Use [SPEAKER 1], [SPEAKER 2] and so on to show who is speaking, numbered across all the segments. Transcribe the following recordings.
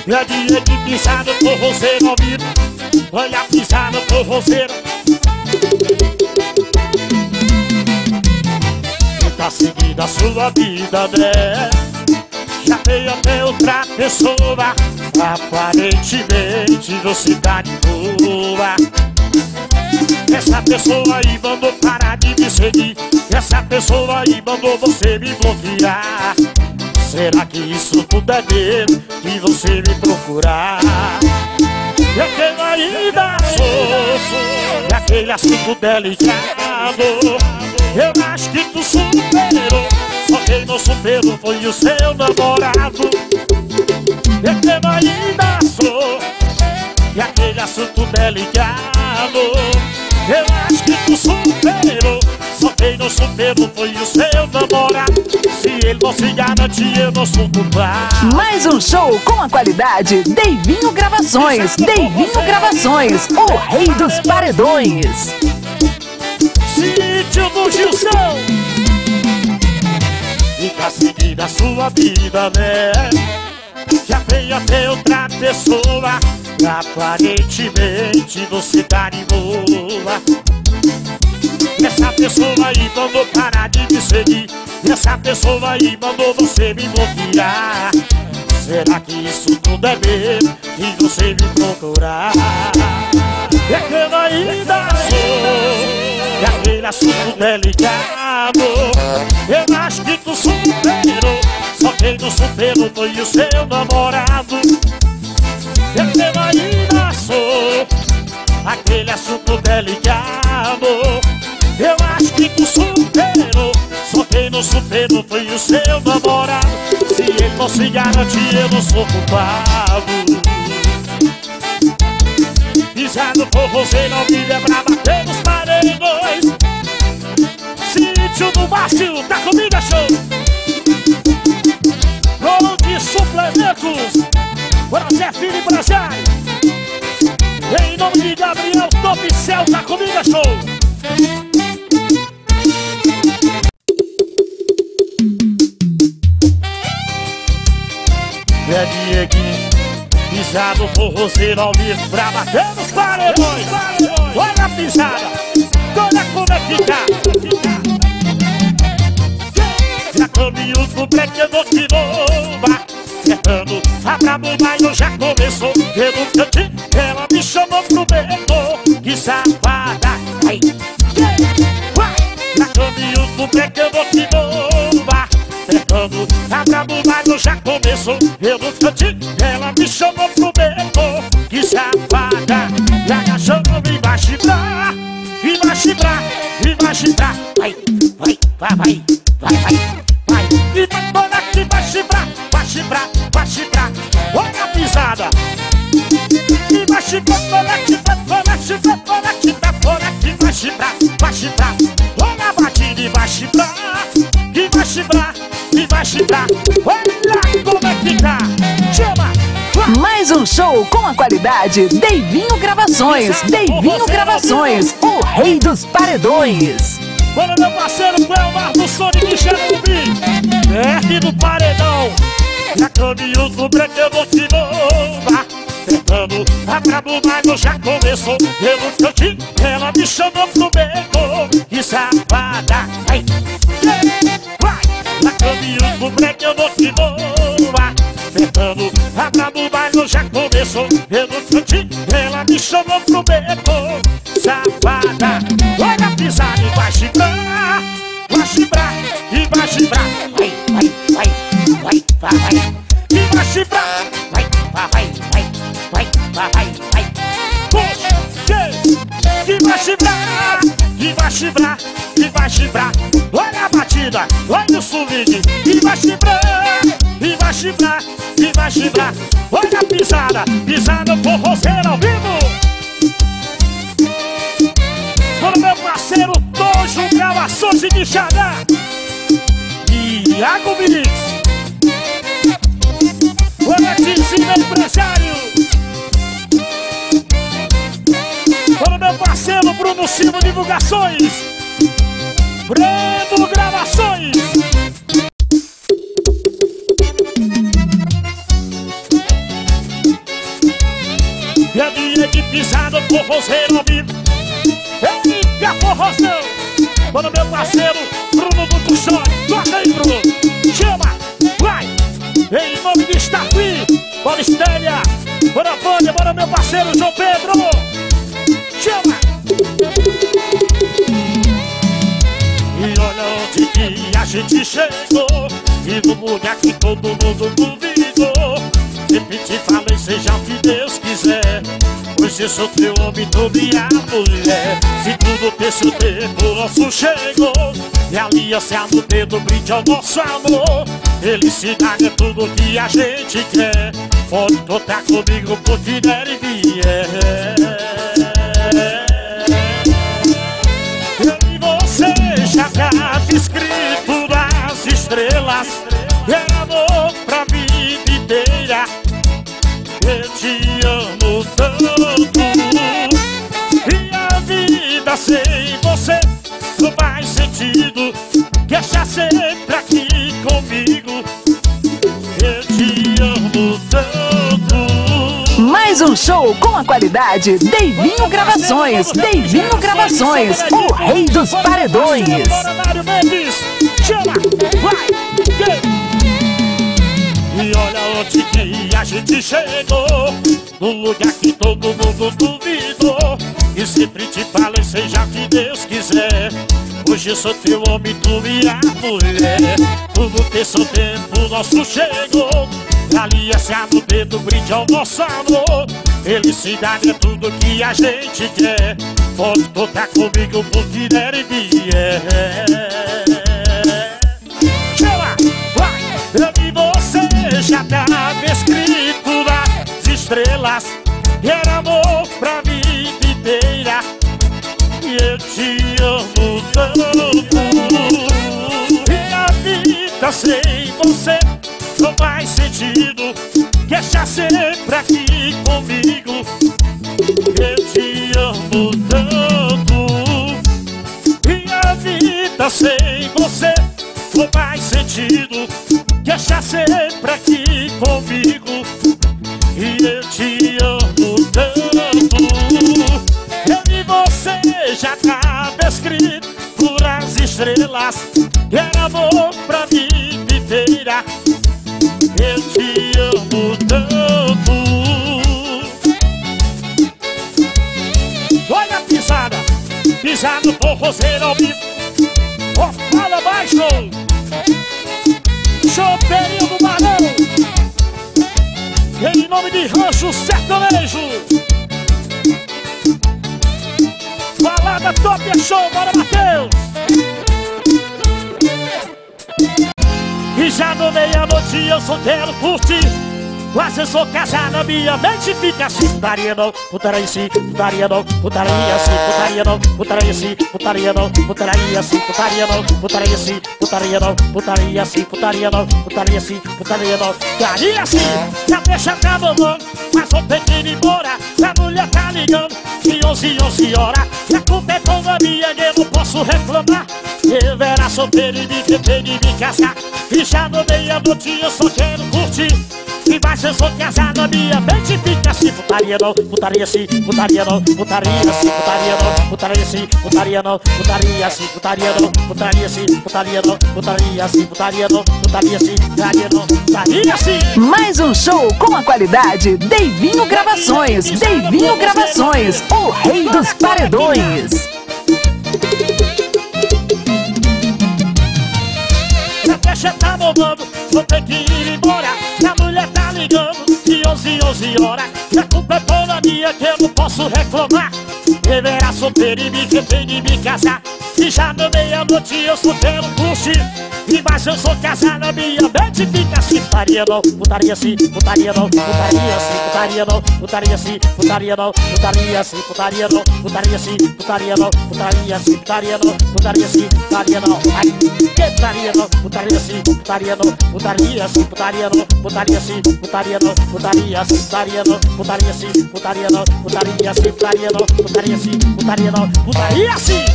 [SPEAKER 1] É dia de pisar no forrozeiro ao vivo. Olha pisar no forrozeiro. Tá seguindo a sua vida, né? Já veio até outra pessoa. Aparentemente você tá de boa. Essa pessoa aí mandou parar de me seguir. Essa pessoa aí mandou você me bloquear. Será que isso tudo é mesmo de você me procurar? Eu tenho ainda sou e aquele assunto delicado. Eu acho que tu superou, só quem não superou foi o seu namorado. Eu tenho ainda sou e aquele assunto delicado. Eu acho que tu superou, só quem não superou foi o seu namorado. Se ele não se garante, eu não sou culpado.
[SPEAKER 2] Mais um show com a qualidade Deivinho Gravações. Deivinho Gravações, o rei dos paredões.
[SPEAKER 1] Sítio do Gilson. Fica seguindo a sua vida, né? Já veio até outra pessoa. Aparentemente você tá de boa. Essa pessoa aí mandou parar de me seguir. Essa pessoa aí mandou você me bloquear. Será que isso tudo é mesmo de você me procurar? É que eu ainda sou e aquele assunto delicado. Eu acho que tu superou, só quem não superou foi o seu namorado. É que eu ainda sou aquele assunto delicado. Eu acho que tu superou, só quem não superou foi o seu namorado. Se ele não se garante, eu não sou culpado. Pisar no forrozeiro ao vivo é pra bater nos paredões. Sítio do Márcio, tá comigo, show. Gol de suplementos para Zé Filho e Brasai. Em nome de Gabriel Topicel, tá comigo, show. É Dieguinho, pisar no forrozeiro ao vivo pra bater nos paredões. Olha a pisada, olha como é que tá. Já caminhos no break, eu vou de novo. Acertando a brabo, mas eu já começou. Pelo cantinho, ela me chamou pro beco. Que safada, ai. Já caminhos no break, eu vou de novo. Acertando a brabo, mas eu já começou. Eu no cantinho, ela me chamou pro beco. Que safada, e agachando e vai chibrar. E vai chibrar, e vai chibrar. Vai, vai, vai, vai, vai, vai, vai. E vai toda aqui, vai chibrar, vai chibrar, vai chibrar. Olha a pisada. E vai chibrar, toda aqui, vai chibrar, toda aqui, toda aqui, vai chibrar, vai chibrar. Olha a batida e vai chibrar. E vai chibrar, e vai chibrar. Olha como é que tá. Chama.
[SPEAKER 2] Mais um show com a qualidade Deivinho Gravações. Deivinho Gravações, o rei dos paredões.
[SPEAKER 1] Olha meu parceiro Cleomar do Sonic de Xerubi. É aqui do paredão. Já caminhos no break, eu vou de novo. Tentando a brabo, mas eu já começou. Eu no cantinho, ela me chamou pro beco. Que safada, vai, vai. Já caminhos no break, eu vou de novo. Tentando a brabo, mas eu já começou. Eu no cantinho, ela me chamou pro beco. Safada, olha a pisada e vai chibrar. Vai chibrar, e vai chibrar. Vai, vai, vai, vai, vai, vai. E vai chibrar. Vai, vai, vai, vai, vai, vai, vai, vai. Puxa, e vai chibrar. E vai chibrar, e vai chibrar. Olha a batida, olha o swing. E vai chibrar, e vai chibrar, e vai chibrar. Olha a pisada, pisada forrozeira ao vivo. Para meu parceiro Tojo Gravações de Quixadá e Iago Mix. Olha Tizinho empresário. Para meu parceiro Bruno Silva Divulgações. Breno Gravações. pisar no forrozeiro ao vivo. Eita, forrozão! Bora meu parceiro Bruno do Tuxone. Toca aí, Bruno. Chama, vai. Em nome de Starqui, bora Estélia, bora Vânia, bora meu parceiro João Pedro. Chama. E olha onde que a gente chegou, e no lugar que todo mundo duvidou. Sempre te falei, seja o que Deus quiser. Hoje eu sou teu homem, tu minha mulher. Se tudo tem seu tempo, o nosso chegou. E aliança no dedo, brinde ao nosso amor. Felicidade é tudo que a gente quer. Pode contar comigo porque der e vier. Eu e você já tava escrito nas estrelas. É amor pra vida inteira. Eu te amo tanto. E a vida sem você não faz sentido. Deixa sempre aqui comigo. Eu te amo tanto.
[SPEAKER 2] Mais um show com a qualidade Deivinho Gravações. Deivinho Gravações, o rei dos paredões.
[SPEAKER 1] Bora, Mário Mendes. Chama, vai, e olha onde que a gente chegou, no lugar que todo mundo duvidou. E sempre te falei, seja o que Deus quiser. Hoje eu sou teu homem, tu minha mulher. Tudo tem seu tempo, o nosso chegou. Aliança no dedo, brinde ao nosso amor. Felicidade é tudo que a gente quer. Pode contar comigo porque der e vier. Chama, vai! Eu e você já tava escrito nas estrelas. Era amor pra vida inteira. E eu te amo tanto. E a vida sem você não faz sentido. Deixa sempre aqui comigo. Eu te amo tanto. E a vida sem você não faz sentido. Deixa sempre aqui comigo. E eu te amo tanto. Eu e você já tava escrito por as estrelas. Era amor pra vida inteira. Eu te amo tanto. Olha a pisada, pisada no forrozeiro ao vivo. Ó, fala baixo. Chopeirinho do Barão. Em nome de Rancho Sertanejo. Balada Top é Show, bora Matheus. E já no meia-noite eu só quero curtir. Quase sou casada, minha mente fica assim. Putaria não, putaria sim, putaria não, putaria sim, putaria não, putaria sim, putaria não, putaria sim, putaria não, putaria sim, putaria não, putaria sim, putaria não, putaria sim, putaria não, putaria sim. Já deixa acabando, mas vou ter que ir embora. A mulher tá ligando, de 11 horas. E a culpa é toda minha, eu não posso reclamar. Eu era solteiro e me tentei de me casar. E já no meia-noite eu só quero curtir. E mais eu sou casada, minha mente fica assim. Putaria não, putaria sim, putaria não, putaria sim, putaria não, putaria sim, putaria não, putaria sim, putaria não, putaria sim, putaria não, putaria sim, putaria não, putaria sim, putaria não, putaria sim.
[SPEAKER 2] Mais um show com a qualidade Deivinho Gravações. Deivinho Gravações, o rei dos paredões.
[SPEAKER 1] Deixa tá bombando, vou ter que ir embora. A mulher tá ligando, de 11 horas. E a culpa é toda minha, que eu não posso reclamar. Eu era solteiro e me tentei de me casar. E já no meia-noite eu só quero curtir. E mais eu sou casada, minha mente fica assim. Putaria não, putaria sim, putaria não, putaria sim, putaria não, putaria sim, putaria não, putaria sim, putaria não, putaria sim, putaria não, putaria sim, putaria não, putaria sim, putaria não. Ai, que putaria não, putaria sim, putaria não, putaria sim, putaria não, putaria sim, putaria não, putaria sim, putaria não, putaria sim, putaria não, putaria sim, putaria não, putaria sim, putaria não, putaria sim.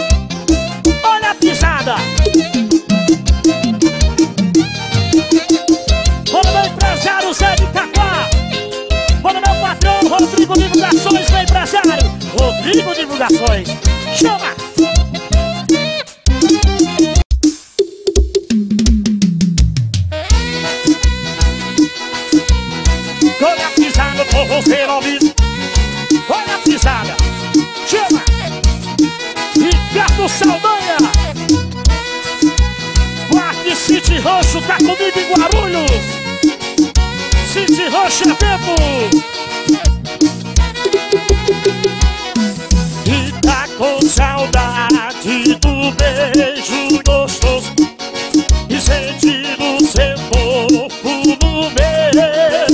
[SPEAKER 1] Olha a pisada. Domingo Divulgações. Chama! Olha a pisada com você no ouvido. Olha a pisada. Chama! Ricardo Saldanha. Parque City Rancho tá comigo em Guarulhos. City Rancho é tempo. E tá com saudade do beijo gostoso e sentir o seu corpo no meu.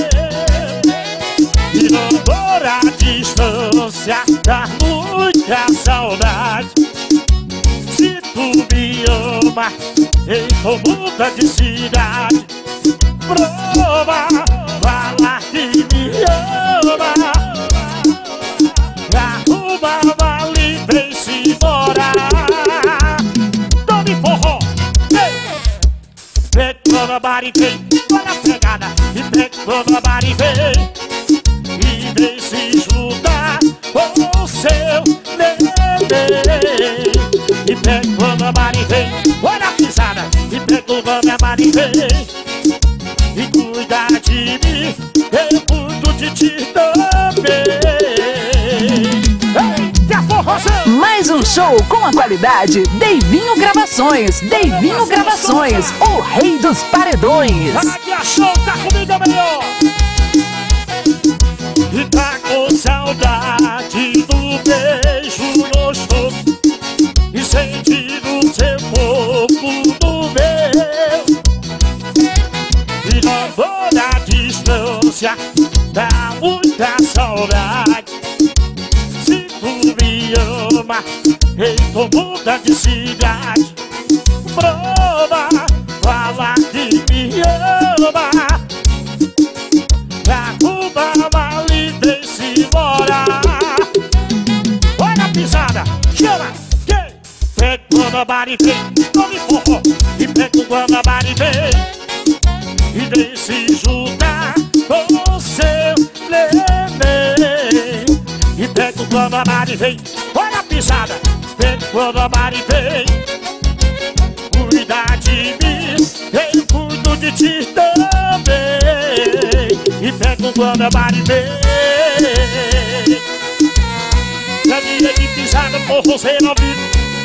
[SPEAKER 1] E não por a distância dá muita saudade. Se tu me ama, então muda de cidade. Prova, fala que me ama. Arruma vale, vem-se embora. Tome forró. Vem quando a bari vem, olha a pegada. E vem quando a bari vem, e vem se juntar com o seu neném. E vem quando a bari vem, olha a pisada. E vem quando a bari vem, e cuida de mim, eu cuido de ti também.
[SPEAKER 2] Mais um show com a qualidade Deivinho Gravações. Deivinho Gravações, o rei dos paredões.
[SPEAKER 1] Águia Show tá comigo é melhor. E tá com saudade do beijo gostoso e sentir o seu corpo no meu. E não vou na distância, dá muita saudade. Se tu me ama, então muda de cidade. Prova, fala que me ama. Arruma vale, vem-se embora. Olha a pisada, chama! Quem? Vem quando a bari vem, tome forró. E vem quando a bari vem, e vem se juntar com o seu neném. E vem quando a bari vem, olha a pisada. Vem quando a bari vem, cuida de mim, eu cuido de ti também. E vem quando a bari vem, caminha de pisada por você não vir.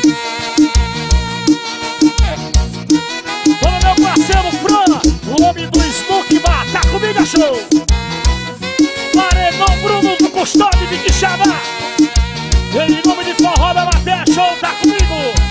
[SPEAKER 1] Olha meu parceiro Fran, o homem do Smoke Bar, tá comigo a show. Paredão Bruno do Custódio de Quixaba. Em nome de Forró da Baté Show, tá comigo.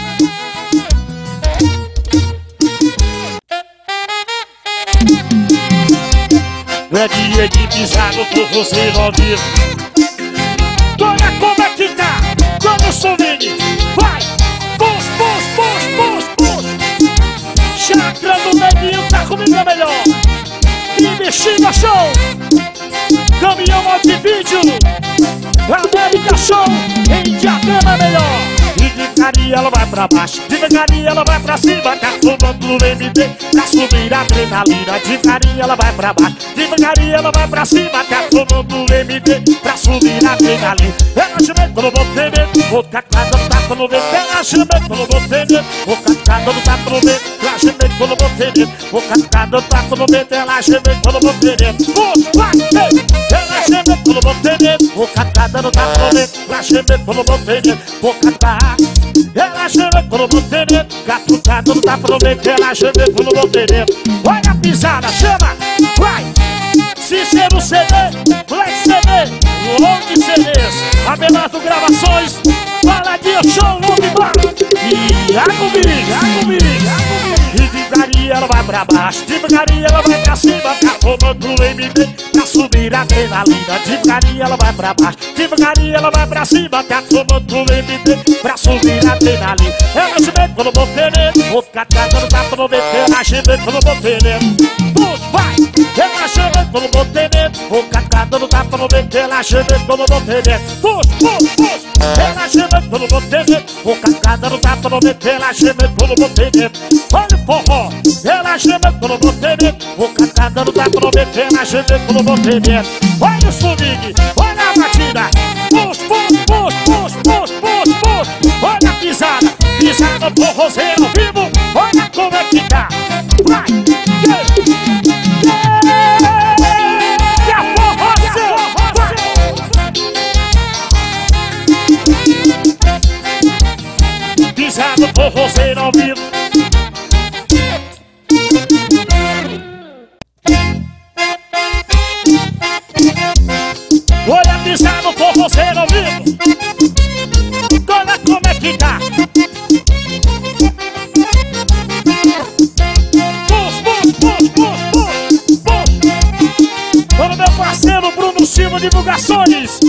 [SPEAKER 1] É dia de pisado por você não ouvir. Olha como é que tá, como o som vem. Vai, pus, pus, pus, pus, pus. Chakra do Neguinho tá comigo é melhor. E Bexiga Show, caminhão multivídeo, América Show, em Diadema é melhor. E devagarinho ela vai pra baixo, devagarinho ela vai pra cima. Tá tomando o MD pra subir a adrenalina. Devagarinho ela vai pra baixo, devagarinho ela vai pra cima. Tá tomando o MD pra subir a adrenalina. Ela chama quando eu vou ter, vou cacada no tapa no vento. Ela chama quando eu vou ter, vou cacada no tapa no vento. Ela chama quando eu vou ter, vou cacada no tapa no vento. Ela chama quando eu vou ter, ela chama quando eu vou ter, vou cacada no tapa no vento. Ela chama quando eu vou ter, vou cacada. Ela chama quando eu vou ter, catucada no tapa no vento. Ela chama quando eu vou ter. Olha a pisada, chama, vai. Cícero CD, Black CD, Long CDs, Abelardo Gravações, Paladinha Show, Long Bar. E comigo. E devagarinho ela vai pra baixo, devagarinho ela vai pra cima. Tá tomando o MD pra subir a adrenalina. Devagarinho ela vai pra baixo, devagarinho ela vai pra cima. Tá tomando o MD pra subir a adrenalina. Ela chama quando eu vou ter, vou cacada no tapa no vento. Ela chama quando eu vou ter, vai. Ela chama quando eu vou ter, vou cacada no tapa no vento. Ela chama quando eu vou ter, ela chama quando eu vou ter, vou cacada no tapa no vento. Ela chama quando eu vou ter. Olha o forró, ela chama quando eu vou ter, vou cacada no tapa no vento. Ela chama quando eu vou ter. Olha o swing, olha a batida, pus, pus, pus, pus, Pisado por você ao vivo. Olha, pisado por você ao vivo. Olha como é que tá. Olha meu parceiro Bruno Silva Divulgações.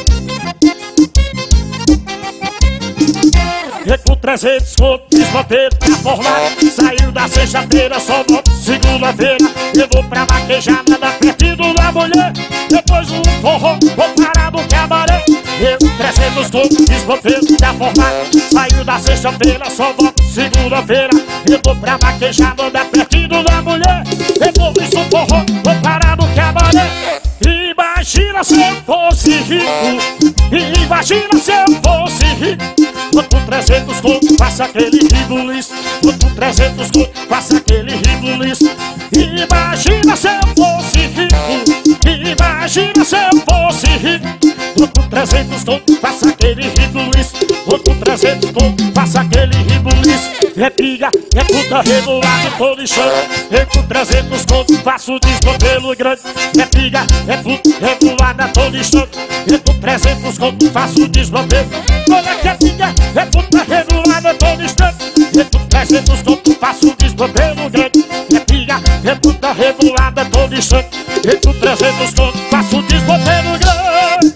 [SPEAKER 1] Com 300 contos, desmontei pra formar. Saiu da sexta-feira, só volto segunda-feira. Levou pra vaquejada da pertinho da mulher. Depois um forró, vou parar no cabaré. Eu 300 contos, desmontei pra formar. Saiu da sexta-feira, só volto segunda-feira. Levou pra vaquejada da pertinho da mulher. Depois um forró, vou parar no cabaré. Imagina se eu fosse rico. Imagina se eu fosse rico. Vou com 300 contos, faça aquele ribuliço. Vou com 300 contos, faça aquele ribuliço. Imagina se eu fosse rico. Imagina se eu fosse rico. Vou com 300 contos, faça aquele ribuliço. Vou com 300 contos, faça aquele ribuliço. É piga, é puta regulada, tô lixando. Eu com 300 contos, faço desmantelo grande. É piga, é puta regulada, tô lixando. Eu com 300 contos, faço desmantelo. Olha que é piga, é puta regulada, tô lixando. Eu com 300 contos, faço desmantelo grande. É piga, é puta regulada, tô lixando. Eu com 300 contos, faço desmantelo grande.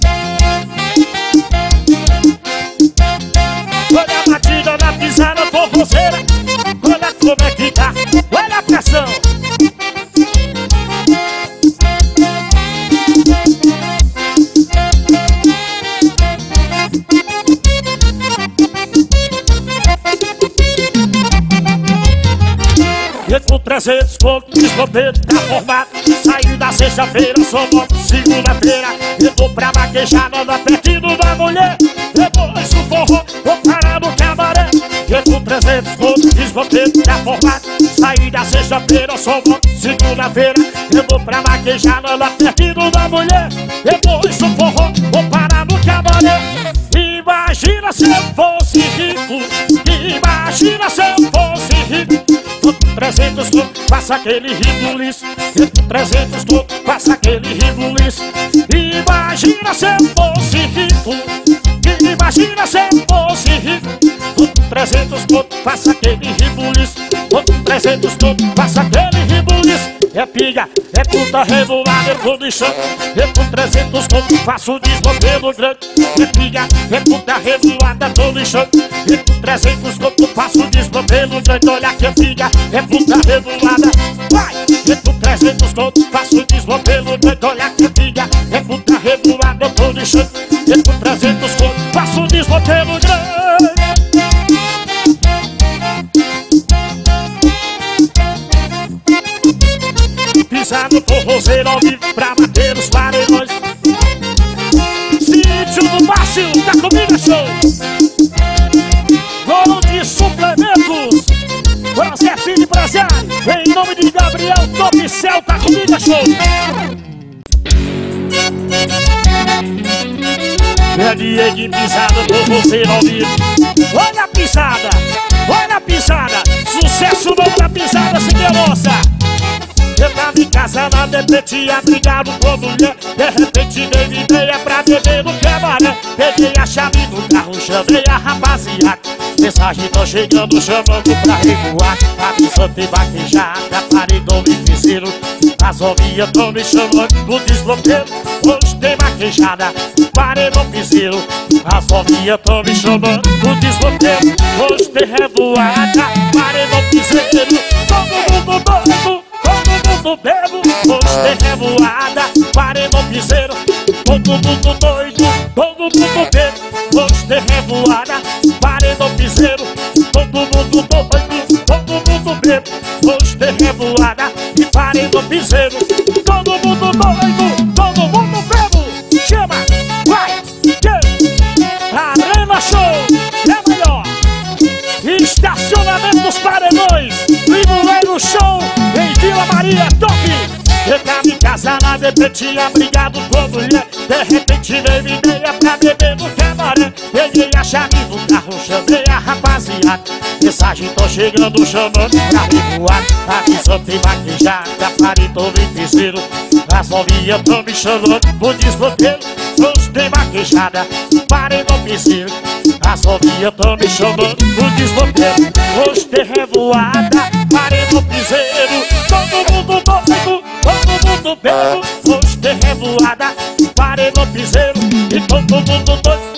[SPEAKER 1] Olha a batida na pisada forrozeira. Olha como é que tá. Olha a pressão. E com 300 contos, desmontei tá formado. Saiu da sexta-feira, só volto segunda-feira. Eu vou pra vaquejada da pertinho da mulher. Depois o forró, vou parar no cabaré. E com 300 contos, desmontei tá formado. Saí da sexta-feira, só volto segunda-feira. Eu vou pra vaquejada da pertinho da mulher. Depois o forró, vou parar no cabaré. Imagina se eu fosse rico. Imagina se eu fosse rico. 300 contos, faça aquele ribuliço. 300 contos, faça aquele ribuliço. Imagina se eu fosse rico. Imagina se eu fosse rico. 300 contos, faça aquele ribuliço. 300 contos, faça aquele ribuliço. É piga, é puta regulada, eu tô lixando. Eu com 300 contos, faço desmantelo grande. É piga, é puta regulada, tô lixando. Eu com 300 contos, faço desmantelo grande. Olha que é piga, é puta regulada. Vai! Eu com 300 contos, faço desmantelo grande. Olha que é piga, é puta regulada, eu tô lixando. Eu com 300 contos, faço desmantelo grande. Pisado forrozeiro ao vivo pra bater os paredões. Sítio do Márcio, da Comida Show. Dono de suplementos José Filho Empresário. Em nome de Gabriel Top Céu, da Comida Show. É Diego pisado forrozeiro ao vivo. Olha a pisada, olha a pisada. Sucesso novo da pisada, sem nossa. Eu tava em casa, na repente ia brigado com mulher. De repente dei ideia pra beber no cabaré. Peguei a chave do carro, chamei a rapaziada. Mensagem tô chegando, chamando pra revoar. Avisou tem vaquejada, paredão e piseiro. As ovinhas tão me chamando do desbloqueio. Hoje tem vaquejada, paredão piseiro. As ovinhas tão me chamando do desbloqueio. Hoje tem revoada, paredão piseiro. Todo mundo doido, todo mundo bebo. Hoje tem revoada, paredão piseiro. Todo mundo doido, todo mundo bebo. Hoje tem revoada, paredão piseiro. Todo mundo doido, todo mundo bebo. Hoje tem revoada e paredão piseiro. Todo mundo doido, todo mundo bebo. Chama, vai, Arena Show é melhor. Estacionamento dos Paredões, Limoeiro Show em Vila Maria, top. Eu tava em casa na DP tinha brigado com mulher. De repente veio ideia pra beber no cabaré. Peguei a chave do carro, chamei a rapaziada. Mensagem tô chegando, chamando pra revoar. Aqui só tem vaquejada, parei todo em piseiro. As novinhas tão me chamando pro desbloqueio. Hoje tem vaquejada, parei no piseiro. As novinhas tão me chamando pro desbloqueio. Hoje tem revoada, parei no piseiro. Todo mundo doido, todo mundo bebo. Hoje tem revoada, parei no piseiro. E todo mundo doido.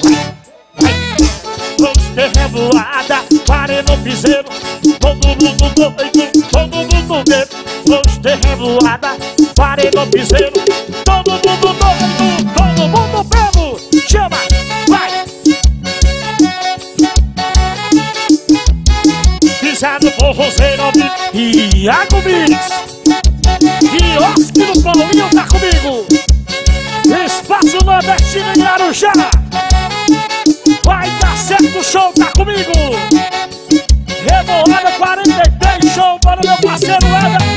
[SPEAKER 1] Hoje tem revoada, parei no piseiro. Todo mundo doido, todo mundo bebo. Hoje tem revoada, parei no piseiro. Todo mundo doido, todo mundo bebo. Chama, vai! Pisado por Roseiro e Iago Mix. E Oscar no Paulinho tá comigo. Espaço Nordestino em Arujá. Vai dar certo, o show tá comigo. Revoada 43, show para o meu parceiro Eder.